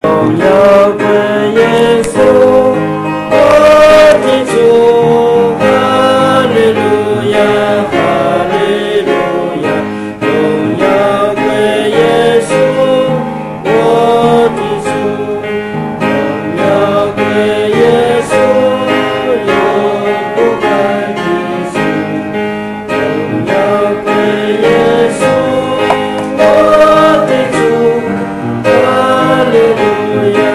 荣耀归耶稣，我的主，哈利路亚，哈利路亚。荣耀归耶稣，我的主，荣耀归耶稣，永不改的主。荣耀归耶稣，我的主，哈利路亚。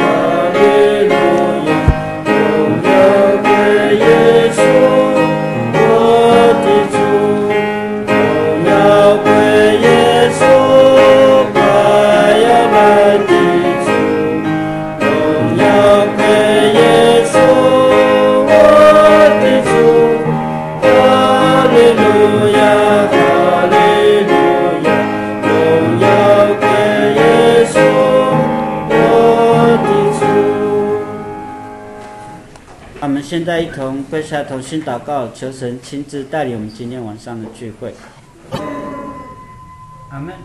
我们现在一同跪下同心祷告，求神亲自带领我们今天晚上的聚会。阿们。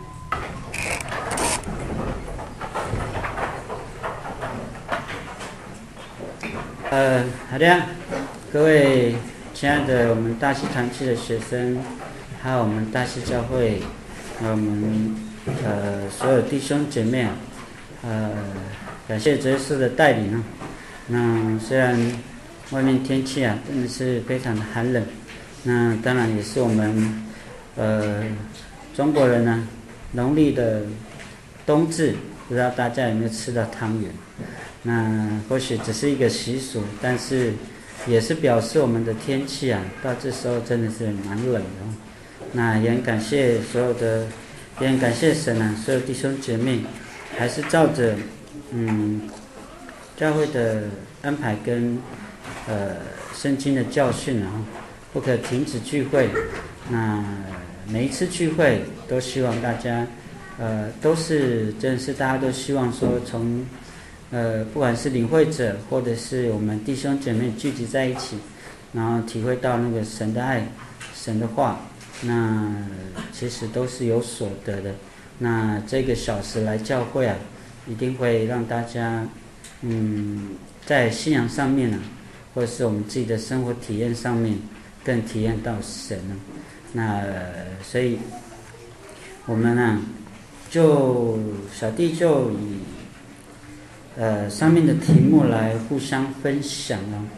好的，各位亲爱的我们大溪团契的学生，还有我们大溪教会，还有我们所有弟兄姐妹，感谢主耶稣的带领啊。那虽然外面天气啊真的是非常的寒冷，那当然也是我们中国人呢农历的冬至，不知道大家有没有吃到汤圆？那或许只是一个习俗，但是也是表示我们的天气啊到这时候真的是蛮冷的。那也很感谢所有的，也很感谢神啊，所有弟兄姐妹还是照着教会的安排跟圣经的教训啊，不可停止聚会。那每一次聚会都希望大家都是真的是大家都希望说从不管是领会者或者是我们弟兄姐妹聚集在一起，然后体会到那个神的爱、神的话，那其实都是有所得的。那这个小时来教会啊，一定会让大家在信仰上面啊，或者是我们自己的生活体验上面更体验到神啊。那所以我们啊就小弟就以上面的题目来互相分享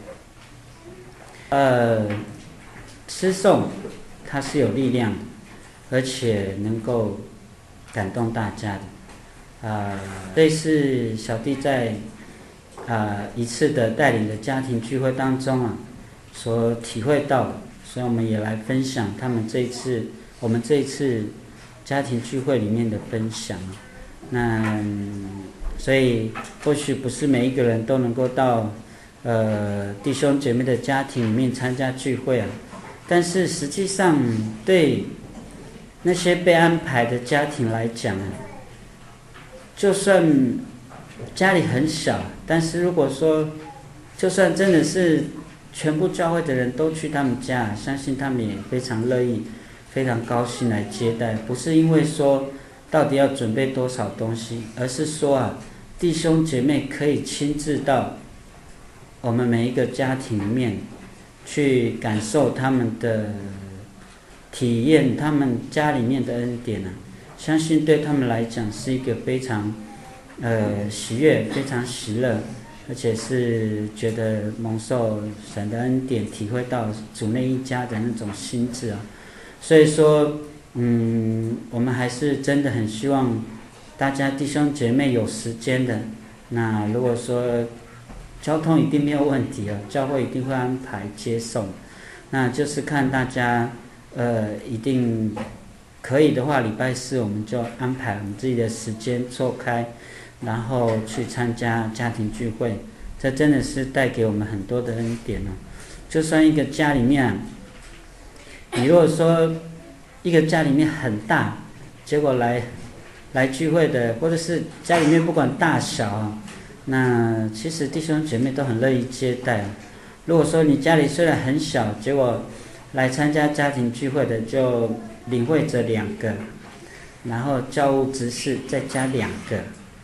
诗颂它是有力量的，而且能够感动大家的。这是小弟在一次的带领的家庭聚会当中啊所体会到的，所以我们也来分享我们这一次家庭聚会里面的分享。那所以或许不是每一个人都能够到弟兄姐妹的家庭里面参加聚会啊，但是实际上对那些被安排的家庭来讲啊，就算家里很小，但是如果说就算真的是全部教会的人都去他们家，相信他们也非常乐意非常高兴来接待，不是因为说到底要准备多少东西，而是说啊弟兄姐妹可以亲自到我们每一个家庭里面去感受他们的体验，他们家里面的恩典啊，相信对他们来讲是一个非常喜悦、非常喜乐，而且是觉得蒙受神的恩典，体会到主内一家的那种心智啊。所以说我们还是真的很希望大家弟兄姐妹有时间的，那如果说交通一定没有问题了，教会一定会安排接送，那就是看大家一定可以的话，礼拜四我们就安排我们自己的时间错开，然后去参加家庭聚会。这真的是带给我们很多的恩典哦。就算一个家里面，你如果说一个家里面很大，结果来聚会的，或者是家里面不管大小啊，那其实弟兄姐妹都很乐意接待。如果说你家里虽然很小，结果来参加家庭聚会的就领会者2个，然后教务执事再加2个，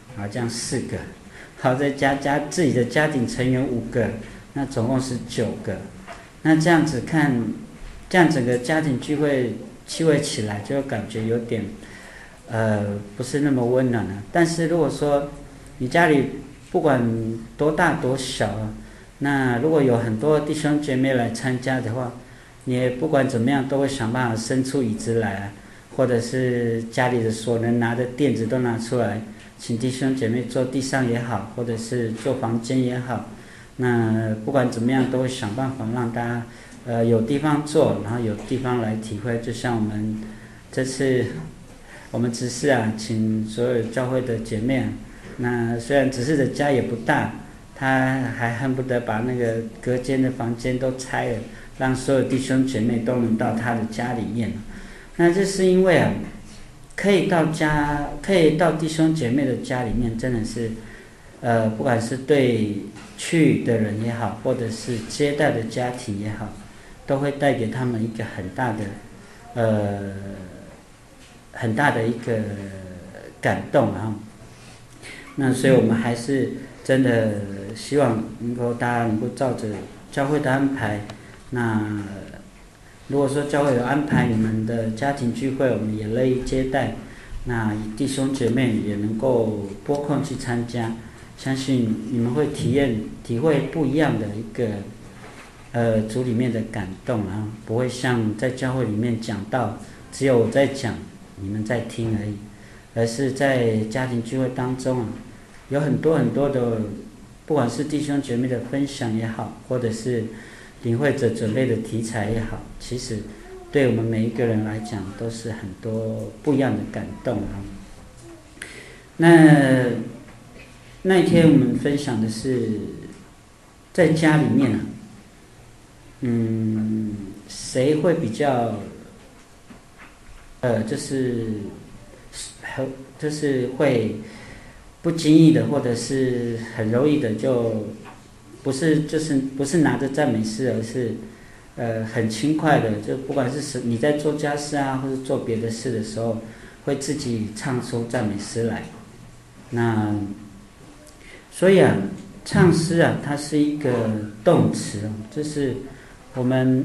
好，这样4个，好，再加自己的家庭成员5个，那总共是9个。那这样子看，这样整个家庭聚会气味起来，就感觉有点不是那么温暖了。但是如果说你家里不管多大多小，那如果有很多弟兄姐妹来参加的话，你也不管怎么样都会想办法伸出椅子来，或者是家里的所能拿的垫子都拿出来，请弟兄姐妹坐地上也好，或者是坐房间也好，那不管怎么样都会想办法让大家有地方坐，然后有地方来体会。就像我们这次我们执事请所有教会的姐妹，那虽然执事的家也不大，他还恨不得把那个隔间的房间都拆了，让所有弟兄姐妹都能到他的家里面。那这是因为可以到弟兄姐妹的家里面，真的是不管是对去的人也好，或者是接待的家庭也好，都会带给他们一个很大的一个感动啊。那所以我们还是真的希望大家能够照着教会的安排。那如果说教会有安排你们的家庭聚会，我们也乐意接待。那弟兄姐妹也能够拨空去参加，相信你们会体会不一样的一个主里面的感动啊，不会像在教会里面讲到只有我在讲，你们在听而已，而是在家庭聚会当中有很多很多的，不管是弟兄姐妹的分享也好，或者是领会者准备的题材也好，其实对我们每一个人来讲都是很多不一样的感动啊。那一天我们分享的是在家里面谁会比较就是会不经意的，或者是很容易的，就不是拿着赞美诗，而是很轻快的，就不管是你在做家事或者做别的事的时候，会自己唱出赞美诗来。那所以唱诗它是一个动词，就是我们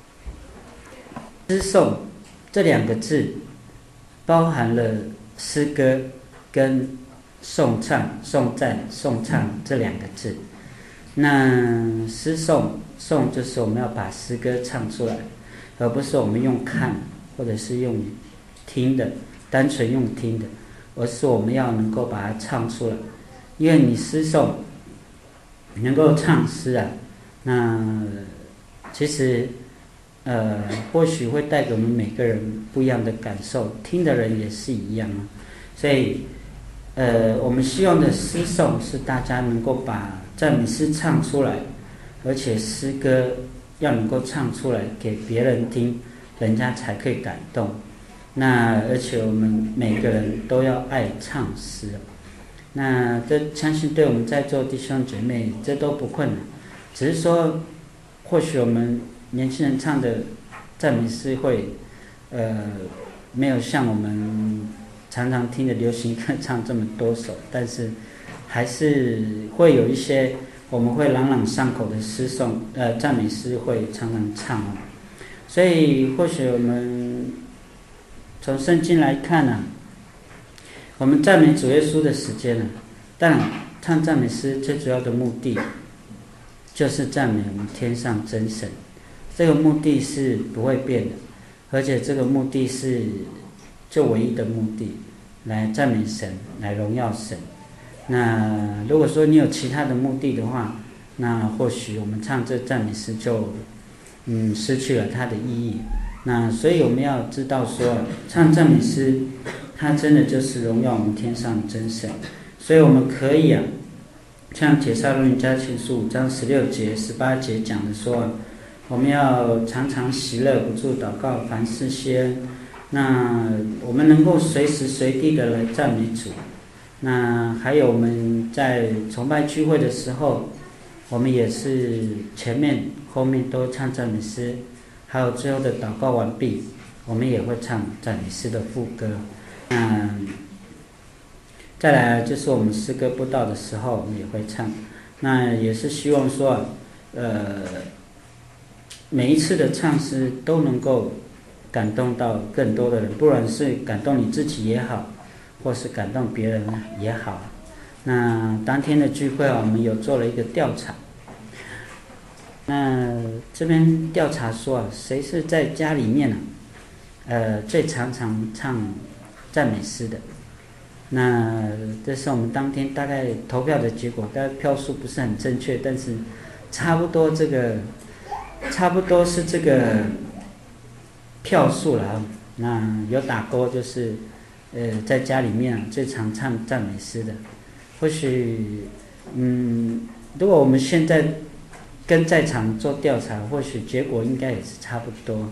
诗颂这2个字包含了诗歌跟颂唱、颂赞、颂唱这2个字。那诗颂就是我们要把诗歌唱出来，而不是我们用看或者是用听的，单纯用听的，而是我们要能够把它唱出来。因为你诗颂能够唱诗那其实或许会带给我们每个人不一样的感受，听的人也是一样所以我们希望的诗颂是大家能够把赞美诗唱出来，而且诗歌要能够唱出来给别人听，人家才可以感动。那而且我们每个人都要爱唱诗，那这相信对我们在座弟兄姐妹这都不困难，只是说或许我们年轻人唱的赞美诗会没有像我们常常听的流行歌唱这么多首，但是还是会有一些我们会朗朗上口的诗颂赞美诗会常常唱所以或许我们从圣经来看我们赞美主耶稣的时间当然唱赞美诗最主要的目的就是赞美我们天上真神，这个目的是不会变的，而且这个目的是就唯一的目的，来赞美神，来荣耀神。那如果说你有其他的目的的话，那或许我们唱这赞美诗就失去了它的意义。那所以我们要知道说，唱赞美诗它真的就是荣耀我们天上真神。所以我们可以像帖撒罗尼迦前书5章16节18节讲的说，我们要常常喜乐，不住祷告，凡事谢恩。那我们能够随时随地的来赞美主。那还有我们在崇拜聚会的时候，我们也是前面后面都唱赞美诗，还有最后的祷告完毕，我们也会唱赞美诗的副歌。 再来就是我们诗歌布道的时候，我们也会唱。那也是希望说，每一次的唱诗都能够感动到更多的人，不管是感动你自己也好，或是感动别人也好。那当天的聚会我们有做了一个调查。那这边调查说谁是在家里面最常唱赞美诗的？那这是我们当天大概投票的结果，但票数不是很正确，但是差不多是这个票数了。那有打勾，就是在家里面最常唱赞美诗的。或许如果我们现在跟在场做调查，或许结果应该也是差不多。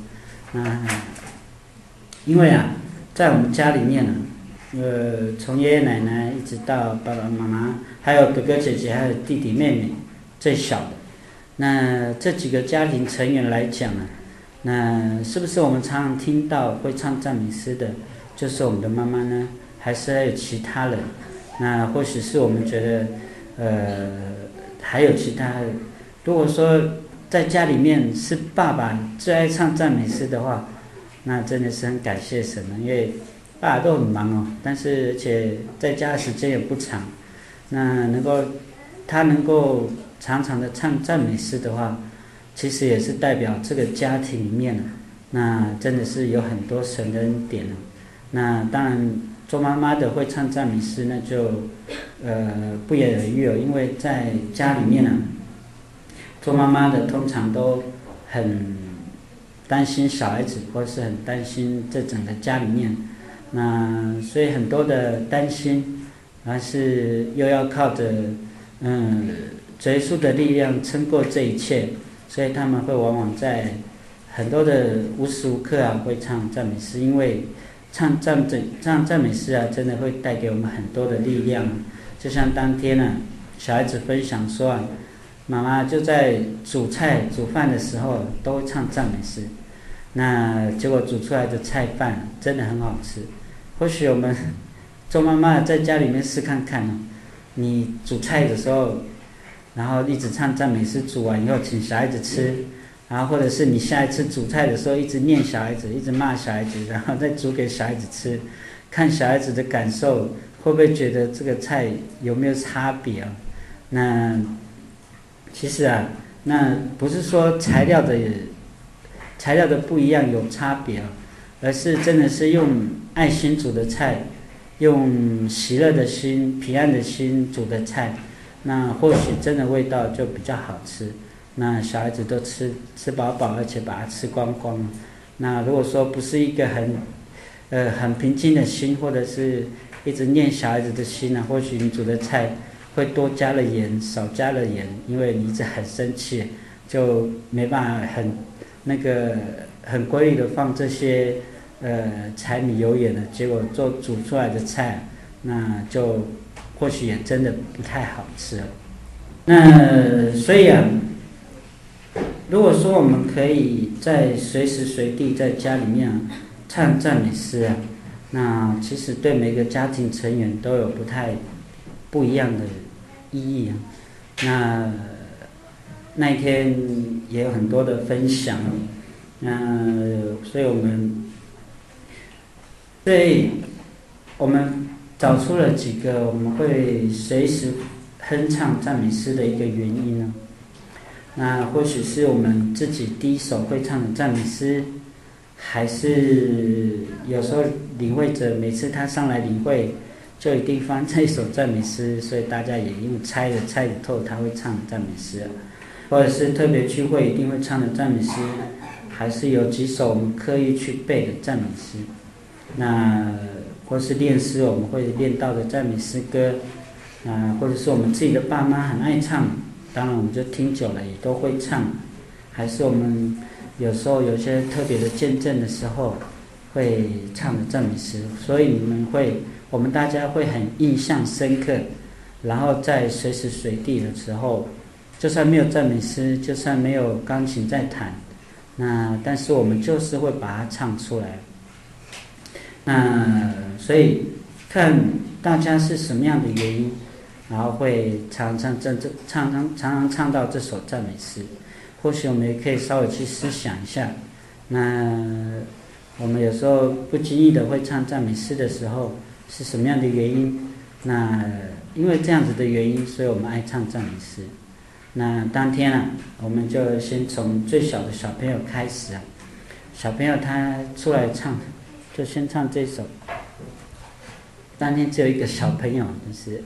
因为在我们家里面从爷爷奶奶一直到爸爸妈妈，还有哥哥姐姐，还有弟弟妹妹，最小的，那这几个家庭成员来讲那是不是我们常常听到会唱赞美诗的，就是我们的妈妈呢？还是还有其他人？那或许是我们觉得还有其他人。如果说在家里面是爸爸最爱唱赞美诗的话，那真的是很感谢神了，因为爸爸都很忙但是而且在家的时间也不长。那他能够常常的唱赞美诗的话，其实也是代表这个家庭里面那真的是有很多神的恩典那当然做妈妈的会唱赞美诗，那就不言而喻因为在家里面做妈妈的通常都很担心小孩子，或是很担心这整个家里面，那所以很多的担心，但是又要靠着主耶稣的力量撑过这一切，所以他们会往往在很多的无时无刻会唱赞美诗，因为唱赞美诗真的会带给我们很多的力量。就像当天小孩子分享说妈妈就在煮菜煮饭的时候都会唱赞美诗，那结果煮出来的菜饭真的很好吃。或许我们做妈妈在家里面试看看你煮菜的时候，然后一直唱赞美诗，煮完以后请小孩子吃，然后或者是你下一次煮菜的时候一直念小孩子，一直骂小孩子，然后再煮给小孩子吃，看小孩子的感受，会不会觉得这个菜有没有差别那其实那不是说材料的不一样有差别而是真的是用爱心煮的菜，用喜乐的心、平安的心煮的菜，那或许真的味道就比较好吃。那小孩子都吃饱饱，而且把它吃光光。那如果说不是一个很平静的心，或者是一直念小孩子的心或许你煮的菜会多加了盐，少加了盐，因为你一直很生气，就没办法很规律的放这些柴米油盐结果煮出来的菜那就或许也真的不太好吃了。那所以如果说我们可以在随时随地在家里面唱赞美诗那其实对每个家庭成员都有不一样的意义那一天也有很多的分享所以我们找出了几个我们会随时哼唱赞美诗的一个原因那或许是我们自己第一首会唱的赞美诗，还是有时候领会者每次他上来领会就一定放这一首赞美诗，所以大家也用猜得透他会唱赞美诗或者是特别聚会一定会唱的赞美诗，还是有几首我们刻意去背的赞美诗，那或是练诗我们会练到的赞美诗歌或者是我们自己的爸妈很爱唱，当然我们就听久了也都会唱，还是我们有时候有些特别的见证的时候会唱的赞美诗，所以我们大家会很印象深刻，然后在随时随地的时候，就算没有赞美诗，就算没有钢琴在弹，但是我们就是会把它唱出来。所以看大家是什么样的原因，然后会常常唱到这首赞美诗。或许我们也可以稍微去思想一下，那我们有时候不经意的会唱赞美诗的时候是什么样的原因？那因为这样子的原因，所以我们爱唱赞美诗。那当天啊，我们就先从最小的小朋友开始啊。小朋友他出来唱，就先唱这首。当天只有一个小朋友，就是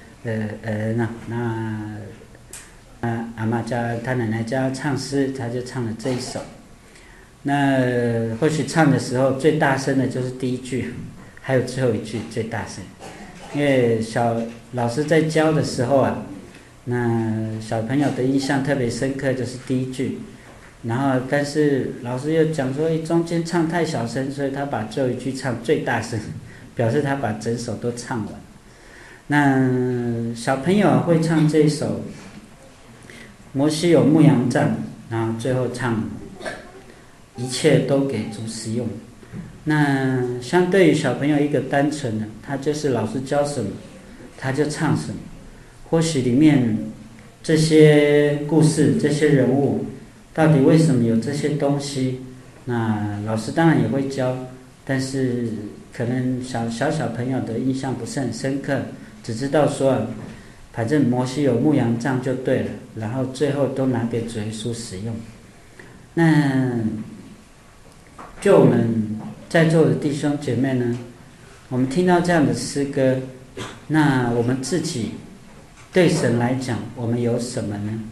阿嬷叫他奶奶叫他唱诗，他就唱了这一首。那或许唱的时候最大声的就是第一句，还有最后一句最大声，因为老师在教的时候啊，那小朋友的印象特别深刻，就是第一句。然后但是老师又讲说，中间唱太小声，所以他把最后一句唱最大声，表示他把整首都唱完。那小朋友会唱这一首摩西有牧羊杖，然后最后唱一切都给主使用。那相对于小朋友一个单纯的，他就是老师教什么他就唱什么。或许里面这些故事这些人物到底为什么有这些东西，那老师当然也会教，但是可能小朋友的印象不是很深刻，只知道说反正摩西有牧羊杖就对了，然后最后都拿给主耶稣使用。那就我们在座的弟兄姐妹呢，我们听到这样的诗歌，那我们自己对神来讲我们有什么呢？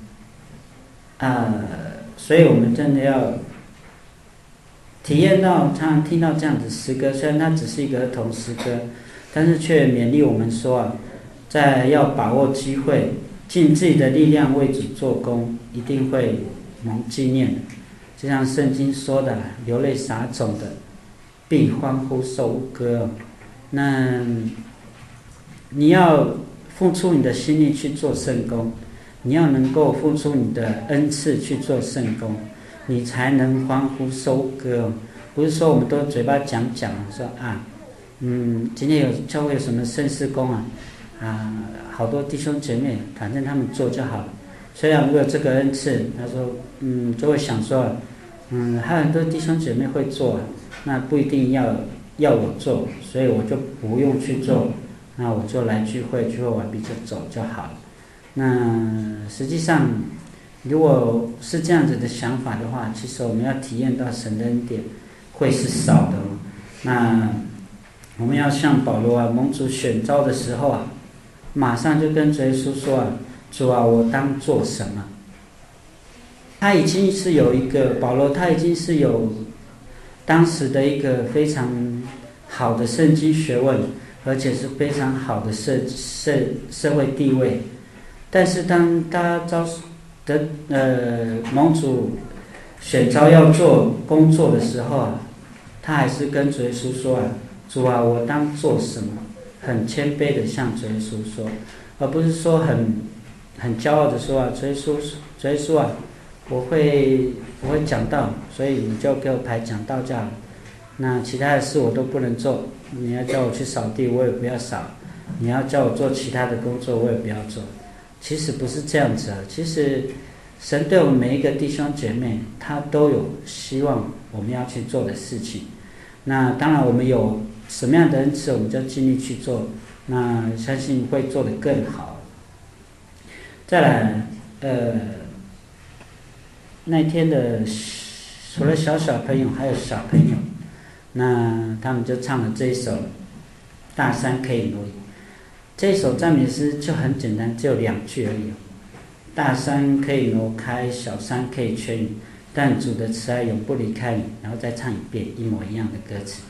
所以我们真的要体验到，常常听到这样的诗歌，虽然它只是一个儿童诗歌，但是却勉励我们说在要把握机会，尽自己的力量为主做工，一定会蒙纪念的。就像圣经说的，流泪撒种的必欢呼收割。那你要付出你的心力去做圣工，你要能够付出你的恩赐去做圣工，你才能欢呼收割。不是说我们都嘴巴讲说今天有教会有什么圣事工好多弟兄姐妹反正他们做就好了。虽然我有这个恩赐，他说就会想说还有很多弟兄姐妹会做，那不一定要我做，所以我就不用去做，那我就来聚会完毕就走就好了。那实际上如果是这样子的想法的话，其实我们要体验到神的恩典会是少的。那我们要像保罗蒙主选召的时候马上就跟主耶稣说主我当做什么？他已经是有一个保罗，他已经是有当时的一个非常好的圣经学问，而且是非常好的社会地位。但是当他蒙主选召要做工作的时候他还是跟主耶稣说主我当做什么？很谦卑的向主耶稣说，而不是说很骄傲的说主耶稣我会讲道，所以你就给我排讲道就好了。那其他的事我都不能做，你要叫我去扫地我也不要扫，你要叫我做其他的工作我也不要做。其实不是这样子其实神对我们每一个弟兄姐妹他都有希望我们要去做的事情。那当然我们有什么样的恩赐我们就尽力去做，那相信会做得更好。再来那天的除了小朋友还有小朋友，那他们就唱了这一首大山可以挪移。这一首赞美诗就很简单，只有2句而已大山可以挪开，小山可以圈移，但主的慈爱永不离开你。然后再唱一遍一模一样的歌词。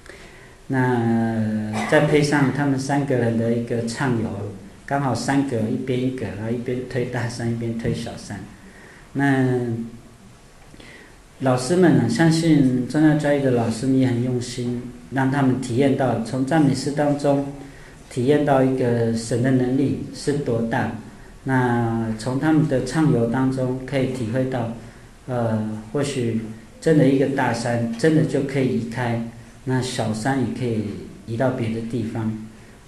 那再配上他们3个人的一个唱游，刚好3个一边一个，然后一边推大山一边推小山。那老师们相信宗教教育的老师们也很用心，让他们体验到从赞美诗当中体验到一个神的能力是多大。那从他们的唱游当中可以体会到或许真的一个大山真的就可以移开，那小山也可以移到别的地方。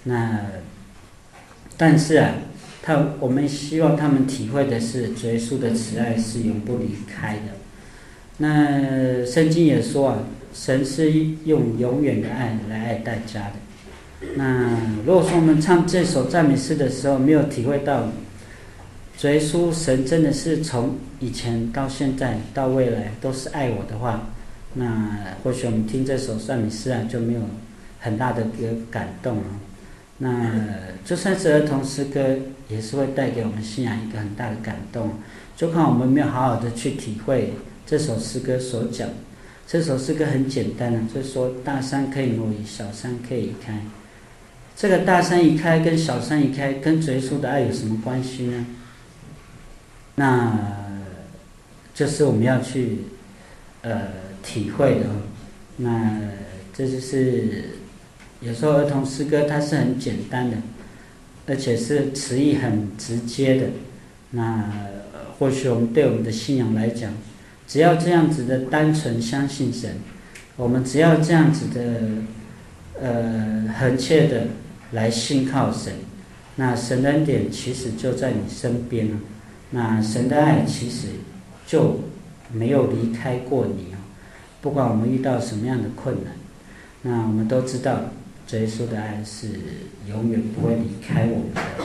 那但是我们希望他们体会的是主耶稣的慈爱是永不离开的。那圣经也说神是用永远的爱来爱大家的。那如果说我们唱这首赞美诗的时候没有体会到主耶稣神真的是从以前到现在到未来都是爱我的话，那或许我们听这首赞美诗就没有很大的一个感动那就算是儿童诗歌也是会带给我们信仰一个很大的感动，就看我们没有好好的去体会这首诗歌所讲。这首诗歌很简单就是说大山可以挪移，小山可以移开。这个大山移开跟小山移开跟主耶稣的爱有什么关系呢？那就是我们要去体会的那这就是有时候儿童诗歌它是很简单的，而且是词义很直接的。那或许我们对我们的信仰来讲，只要这样子的单纯相信神，我们只要这样子的恳切的来信靠神，那神的恩典其实就在你身边了。那神的爱其实就没有离开过你不管我们遇到什么样的困难，那我们都知道主耶稣的爱是永远不会离开我们的。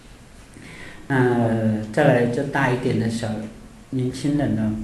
那再来就大一点的年轻人呢，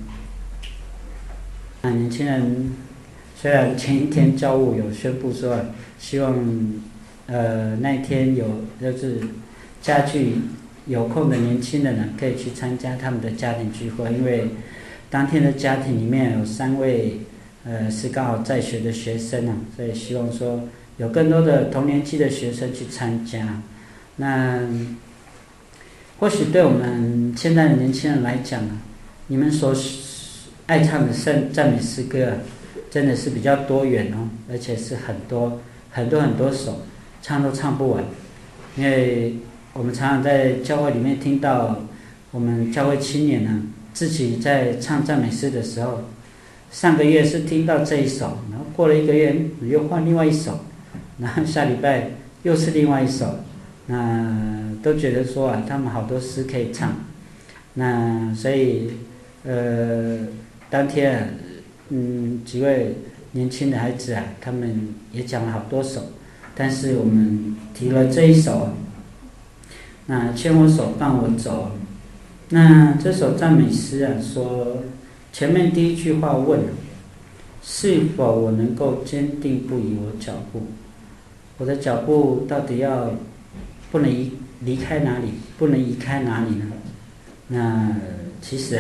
年轻人虽然前一天教务有宣布说希望那一天就是家具有空的年轻人可以去参加他们的家庭聚会，因为当天的家庭里面有3位是刚好在学的学生所以希望说有更多的同年纪的学生去参加。那或许对我们现在的年轻人来讲你们所爱唱的赞美诗歌真的是比较多元而且是很多首，唱都唱不完。因为我们常常在教会里面听到我们教会青年自己在唱赞美诗的时候，上个月是听到这一首，然后过了1个月又换另外一首，然后下礼拜又是另外一首，那都觉得说他们好多诗可以唱。那所以当天几位年轻的孩子他们也讲了好多首，但是我们提了这一首那牵我手伴我走。那这首赞美诗说前面第一句话问是否我能够坚定不移我脚步，我的脚步到底不能离开哪里，不能移开哪里呢？那其实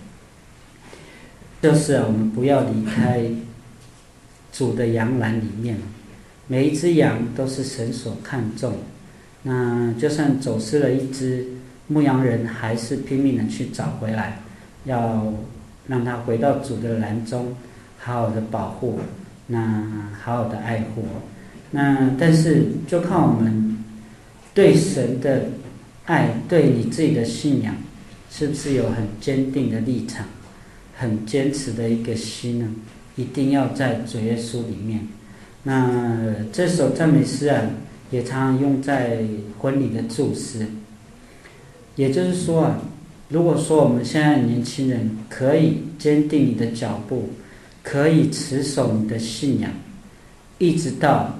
就是我们不要离开主的羊栏里面。每一只羊都是神所看重，那就算走失了一只，牧羊人还是拼命的去找回来，要让它回到主的栏中，好好的保护，那好好的爱护。那但是就看我们对神的爱，对你自己的信仰是不是有很坚定的立场，很坚持的一个心呢？一定要在主耶稣里面。那这首赞美诗也常常用在婚礼的祝诗。也就是说如果说我们现在的年轻人可以坚定你的脚步，可以持守你的信仰，一直到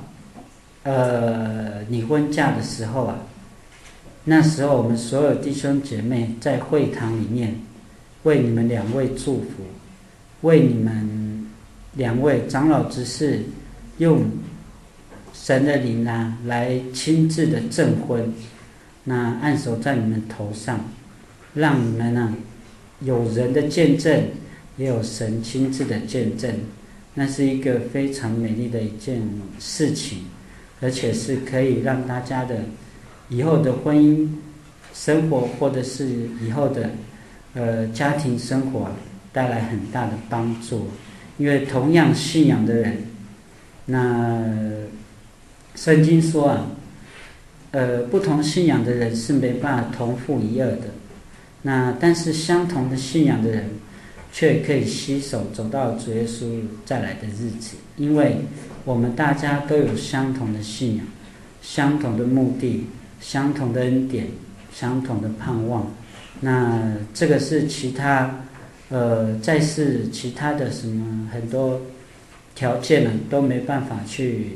你婚嫁的时候那时候我们所有弟兄姐妹在会堂里面为你们2位祝福，为你们2位长老执事用神的灵来亲自的证婚，那按手在你们头上，让你们有人的见证，也有神亲自的见证。那是一个非常美丽的一件事情，而且是可以让大家的以后的婚姻生活，或者是以后的家庭生活带来很大的帮助。因为同样信仰的人，那圣经说不同信仰的人是没办法同负一轭的，那但是相同的信仰的人却可以携手走到主耶稣再来的日子。因为我们大家都有相同的信仰， 相同的目的、相同的恩典、相同的盼望。那这个是其他在世其他的什么很多条件呢都没办法去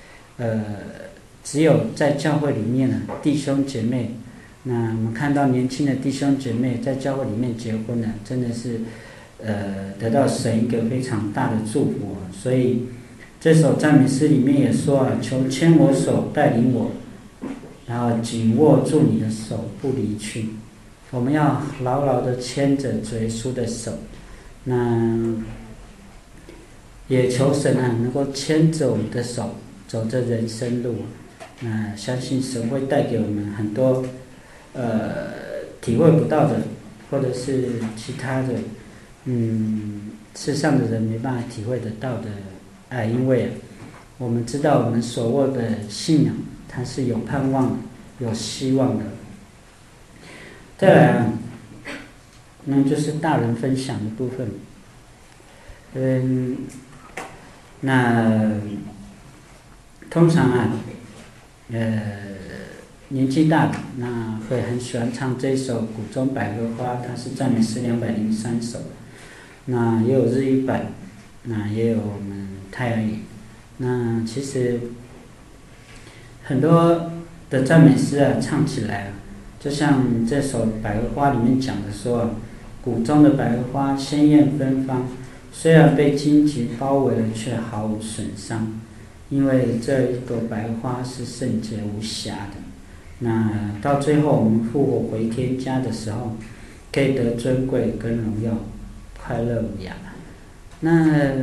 只有在教会里面呢，弟兄姐妹，那我们看到年轻的弟兄姐妹在教会里面结婚呢，真的是得到神一个非常大的祝福。所以这首赞美诗里面也说啊，求牵我手带领我，然后紧握住你的手不离去。我们要牢牢的牵着主耶稣的手，那也求神啊能够牵着我们的手走这人生路。那相信神会带给我们很多体会不到的，或者是其他的世上的人没办法体会得到的爱。因为我们知道我们所握的信仰它是有盼望有希望的。再来那就是大人分享的部分。那通常年纪大的那会很喜欢唱这首《谷中百合花》，它是赞美诗203首。那也有日语版，那也有我们泰雅语。那其实很多的赞美诗唱起来就像这首《百合花》里面讲的说，谷中的百合花鲜艳芬芳，虽然被荆棘包围了，却毫无损伤，因为这一朵百合花是圣洁无瑕的。那到最后我们复活回天家的时候，可以得尊贵跟荣耀，快乐无涯。那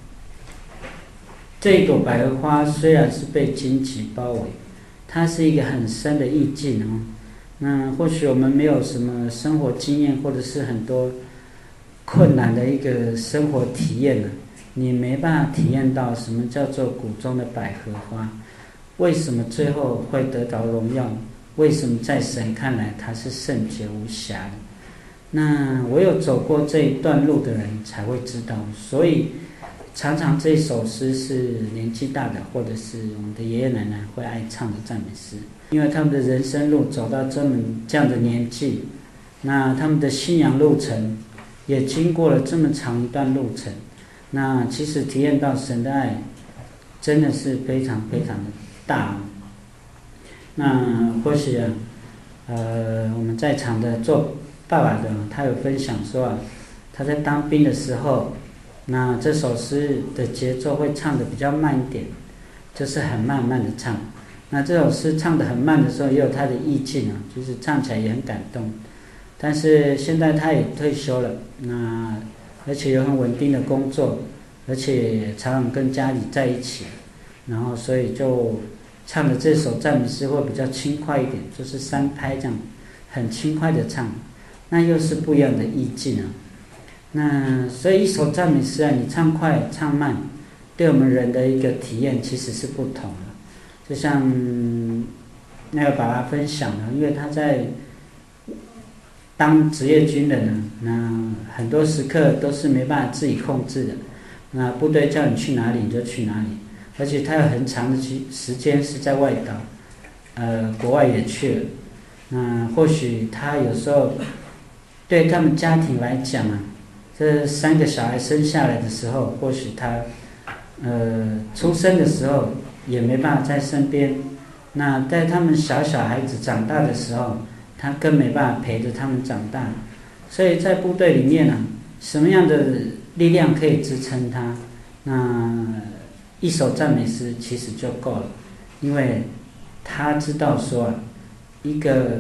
这一朵百合花虽然是被荆棘包围，它是一个很深的意境哦。那或许我们没有什么生活经验，或者是很多困难的一个生活体验呢，你没办法体验到什么叫做谷中的百合花，为什么最后会得到荣耀，为什么在神看来它是圣洁无瑕的。那唯有走过这一段路的人才会知道。所以常常这首诗是年纪大的或者是我们的爷爷奶奶会爱唱的赞美诗，因为他们的人生路走到这样的年纪，那他们的信仰路程也经过了这么长一段路程，那其实体验到神的爱真的是非常非常的大。那或许我们在场的做爸爸的他有分享说他在当兵的时候，那这首诗的节奏会唱得比较慢一点，就是很慢慢的唱。那这首诗唱得很慢的时候也有它的意境就是唱起来也很感动。但是现在他也退休了，那而且有很稳定的工作，而且常常跟家里在一起，然后所以就唱的这首赞美诗会比较轻快一点，就是3拍这样，很轻快的唱，那又是不一样的意境那所以一首赞美诗你唱快唱慢，对我们人的一个体验其实是不同的。就像那个爸爸分享的，因为他在当职业军人那很多时刻都是没办法自己控制的。那部队叫你去哪里你就去哪里，而且他有很长的时间是在外岛，国外也去了。那或许他有时候对他们家庭来讲这3个小孩生下来的时候，或许他出生的时候也没办法在身边。那在他们小孩子长大的时候，他更没办法陪着他们长大。所以在部队里面什么样的力量可以支撑他？那一首赞美诗其实就够了，因为他知道说一个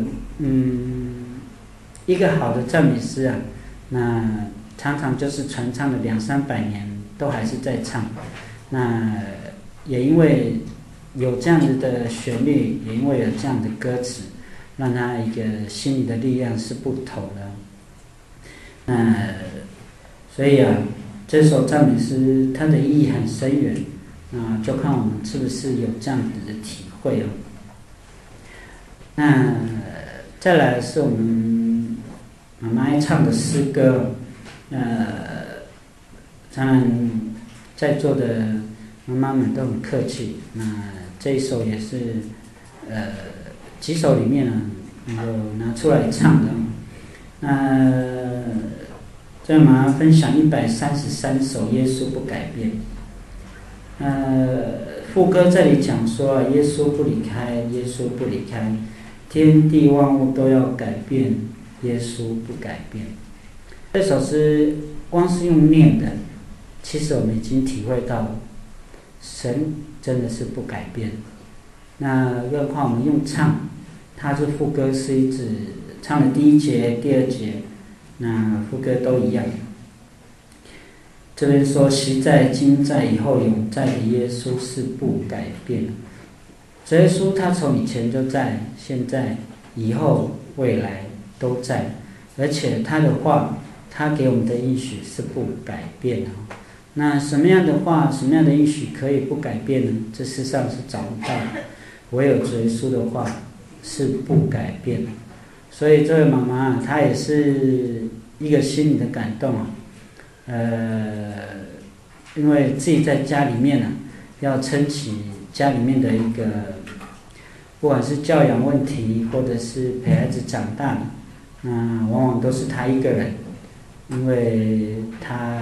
好的赞美诗那常常就是传唱了200-300年都还是在唱。那也因为有这样子的旋律，也因为有这样的歌词，让他一个心理的力量是不同的。所以这首赞美诗它的意义很深远，就看我们是不是有这样子的体会那再来是我们妈妈爱唱的诗歌，当然在座的妈妈们都很客气。那这一首也是几首里面呢，有拿出来唱的。这马上分享133首耶稣不改变。副歌这里讲说耶稣不离开，耶稣不离开，天地万物都要改变，耶稣不改变。这首诗光是用念的，其实我们已经体会到神真的是不改变。那更何况我们用唱，它这副歌是一直唱的第一节、第二节，那副歌都一样。这边说昔在、今在、以后永在的耶稣是不改变的。主耶稣他从以前就在，现在、以后、未来都在，而且他的话，他给我们的应许是不改变的。那什么样的话、什么样的应许可以不改变呢？这世上是找不到的，唯有主耶稣的话是不改变的。所以这位妈妈她也是一个心里的感动啊。因为自己在家里面要撑起家里面的一个，不管是教养问题，或者是陪孩子长大，那往往都是他一个人，因为他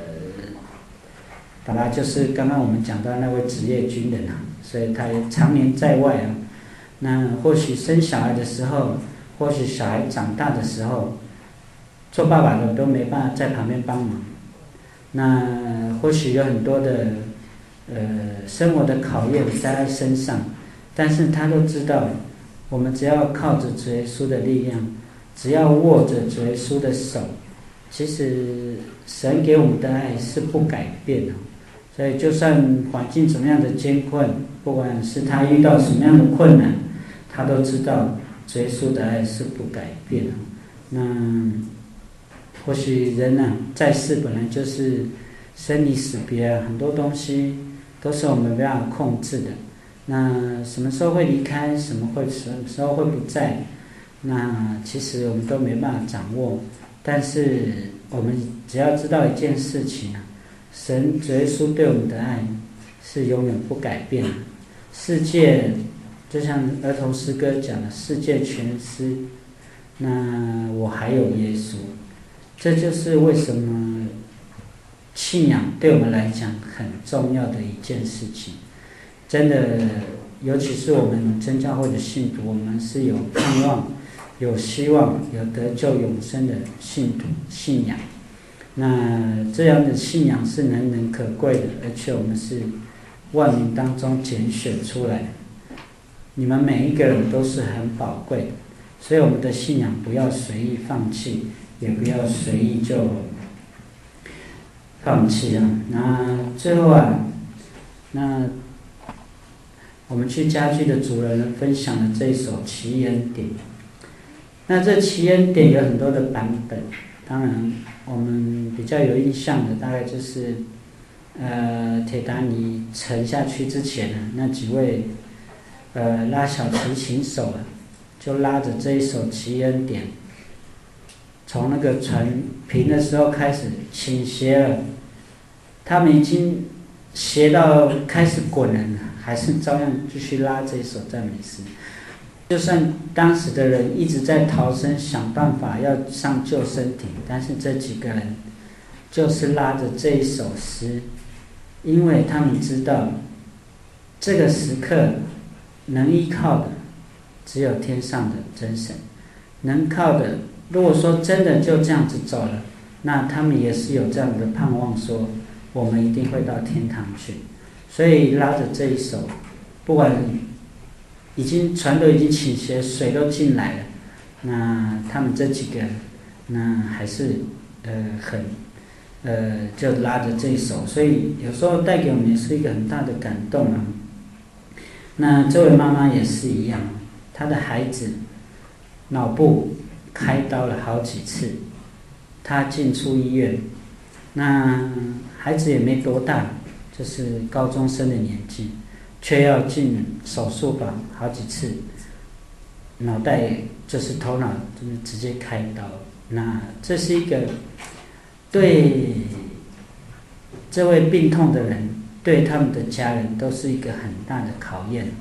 爸爸就是刚刚我们讲到那位职业军人所以他也常年在外那或许生小孩的时候，或许小孩长大的时候，做爸爸的都没办法在旁边帮忙。那或许有很多的生活的考验在他身上，但是他都知道，我们只要靠着主耶稣的力量，只要握着主耶稣的手，其实神给我们的爱是不改变的。所以就算环境怎么样的艰困，不管是他遇到什么样的困难，他都知道主耶稣的爱是不改变的。那或许人在世本来就是生离死别很多东西都是我们没办法控制的。那什么时候会离开，什么时候会不在，那其实我们都没办法掌握。但是我们只要知道一件事情神主耶稣对我们的爱是永远不改变的。世界就像儿童诗歌讲的，世界全失，那我还有耶稣。这就是为什么信仰对我们来讲很重要的一件事情。真的，尤其是我们真教会的信徒，我们是有盼望、有希望、有得救永生的信仰。那这样的信仰是难能可贵的，而且我们是万民当中拣选出来的。你们每一个人都是很宝贵的，所以我们的信仰不要随意放弃，也不要随意就放弃那最后那我们去家居的主人分享了这一首奇恩典。那这奇恩典有很多的版本，当然我们比较有印象的大概就是铁达尼沉下去之前那几位拉小提琴手就拉着这一首奇恩典，从那个船平的时候开始倾斜了，他们已经斜到开始滚了，还是照样继续拉这一首赞美诗。就算当时的人一直在逃生，想办法要上救生艇，但是这几个人就是拉着这一首诗，因为他们知道这个时刻能依靠的只有天上的真神，能靠的如果说真的就这样子走了，那他们也是有这样的盼望，说我们一定会到天堂去。所以拉着这一首，不管船都已经倾斜，水都进来了，那他们这几个那还是就拉着这一首，所以有时候带给我们也是一个很大的感动那这位妈妈也是一样，她的孩子脑部开刀了好几次，她进出医院，那孩子也没多大，就是高中生的年纪，却要进手术房好几次，脑袋就是头脑就是直接开刀。那这是一个对这位病痛的人，对他们的家人都是一个很大的考验。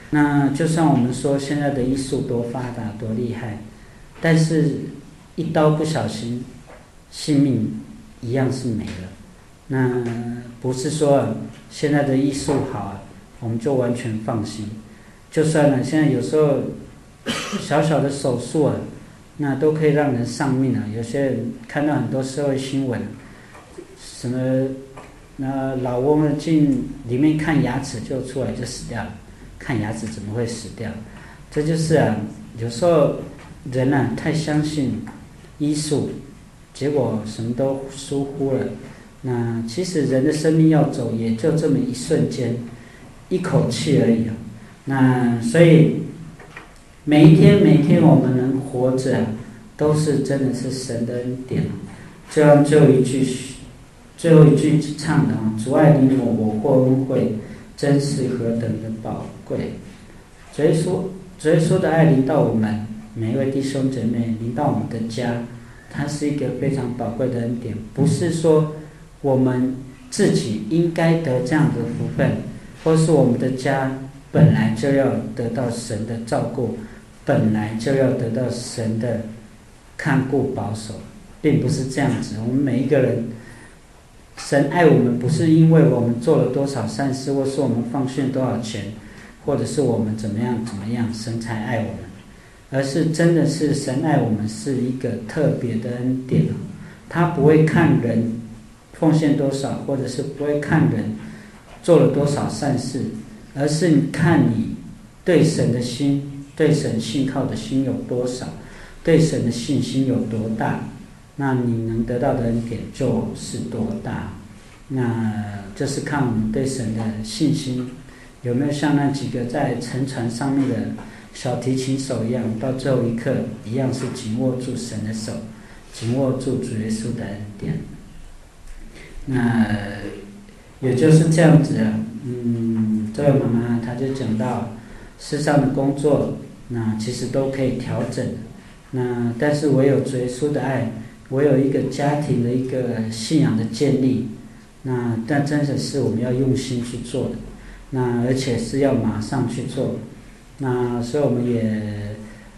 那就算我们说现在的医术多发达多厉害，但是一刀不小心，性命一样是没了。那不是说现在的医术好我们就完全放心。就算呢，现在有时候小小的手术那都可以让人丧命有些人看到很多社会新闻，什么老翁进里面看牙齿就出来就死掉了，看牙齿怎么会死掉？这就是有时候人太相信医术，结果什么都疏忽了。那其实人的生命要走，也就这么一瞬间，一口气而已那所以每一天我们能活着，都是真的是神的恩典。就像最后一句唱的主爱领我获恩惠，真是何等的宝贵。主耶稣的爱临到我们每一位弟兄姐妹，临到我们的家，它是一个非常宝贵的恩典。不是说我们自己应该得这样的福分，或是我们的家本来就要得到神的照顾，本来就要得到神的看顾保守，并不是这样子。我们每一个人，神爱我们不是因为我们做了多少善事，或是我们奉献多少钱，或者是我们怎么样神才爱我们，而是真的是神爱我们是一个特别的恩典。他不会看人奉献多少，或者是不会看人做了多少善事，而是你看你对神的心，对神信靠的心有多少，对神的信心有多大，那你能得到的恩典就是多大。那就是看我们对神的信心有没有像那几个在沉船上面的小提琴手一样，到最后一刻一样是紧握住神的手，紧握住主耶稣的恩典。那也就是这样子这位妈妈她就讲到世上的工作那其实都可以调整，那但是唯有主耶稣的爱，唯有一个家庭的一个信仰的建立，那但真的是我们要用心去做的，那而且是要马上去做。那所以我们也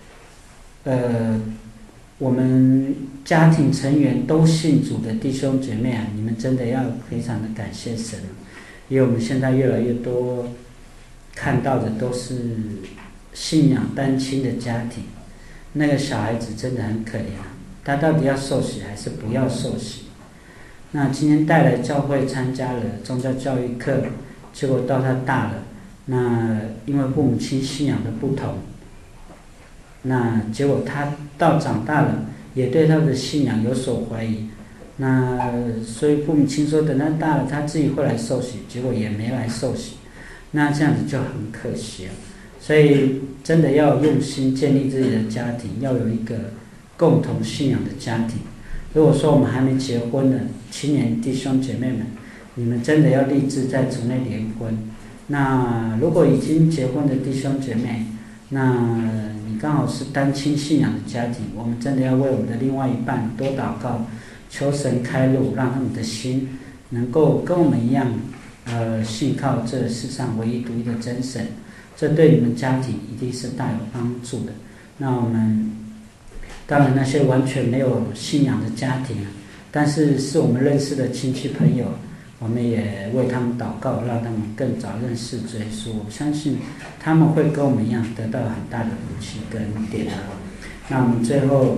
我们家庭成员都信主的弟兄姐妹你们真的要非常的感谢神，因为我们现在越来越多看到的都是信仰单亲的家庭，那个小孩子真的很可怜他到底要受洗还是不要受洗？那今天带来教会参加了宗教教育课，结果到他大了，那因为父母亲信仰的不同，那结果他到长大了也对他的信仰有所怀疑，那所以父母亲说等他大了他自己会来受洗，结果也没来受洗，那这样子就很可惜所以真的要用心建立自己的家庭，要有一个共同信仰的家庭。如果说我们还没结婚的青年弟兄姐妹们，你们真的要立志在主内联婚。那如果已经结婚的弟兄姐妹，那你刚好是单亲信仰的家庭，我们真的要为我们的另外一半多祷告，求神开路，让他们的心能够跟我们一样信靠这世上唯一独一的真神，这对你们家庭一定是大有帮助的。那我们当然那些完全没有信仰的家庭但是是我们认识的亲戚朋友，我们也为他们祷告，让他们更早认识主耶稣。我相信他们会跟我们一样得到很大的福气跟恩典那我们最后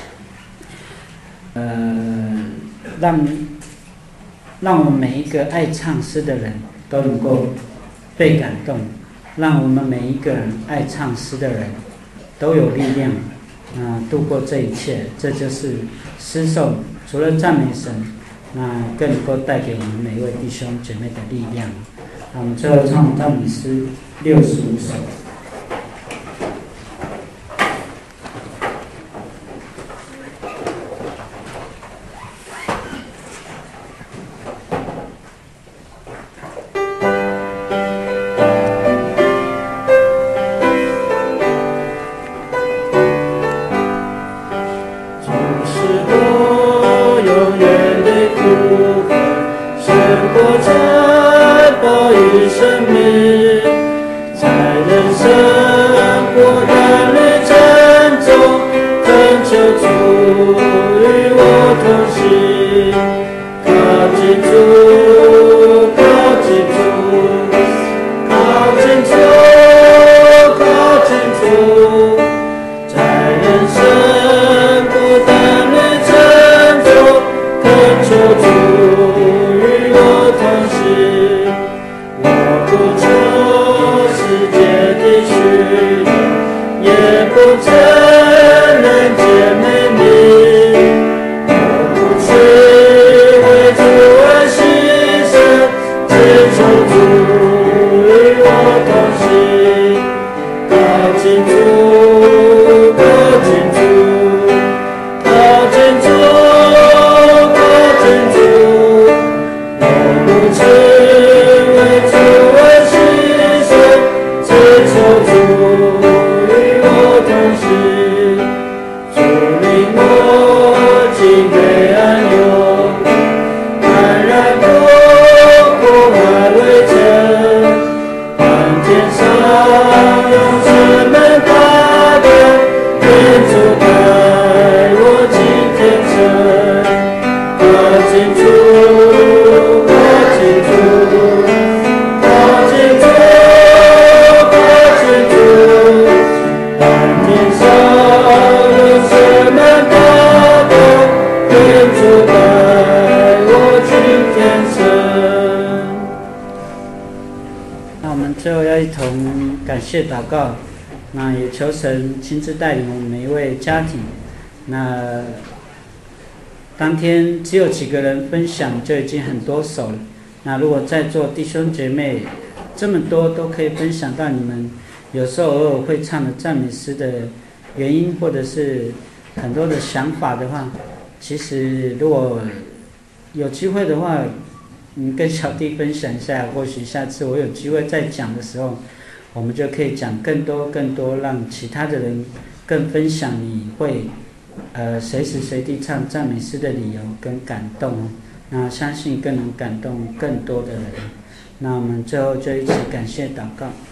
让我们每一个爱唱诗的人都能够被感动，让我们每一个爱唱诗的人都有力量度过这一切。这就是诗颂除了赞美神，那更能够带给我们每一位弟兄姐妹的力量。那我们最后唱赞美诗65首。 在人生担旅程中，恳求主与我同行，靠近主，靠近主，靠近主，靠近主，在人生孤单旅程中，恳求主与我同行。我不求世界的虚荣，也不曾人间美名，我不去为主而牺牲，只求主与我同行。靠近主，靠近主，靠近主，靠近主，我不去为主而牺牲，只求主与我同行。主领我进黑暗幽，安然过苦海为证，看天上用神门大灯，愿主带我进天城。靠近主，靠近主，靠近主，靠近主，看天上用神门大灯，愿主带我进天城。那我们最后要一同感谢祷告，那也求神亲自带领我们每一位家庭。那当天只有几个人分享就已经很多手了，那如果在座弟兄姐妹这么多都可以分享到你们有时候偶尔会唱的赞美诗的原因，或者是很多的想法的话，其实如果有机会的话，你跟小弟分享一下，或许下次我有机会再讲的时候，我们就可以讲更多，让其他的人更分享你会随时随地唱赞美诗的理由跟感动，那相信更能感动更多的人。那我们最后就一起感谢祷告。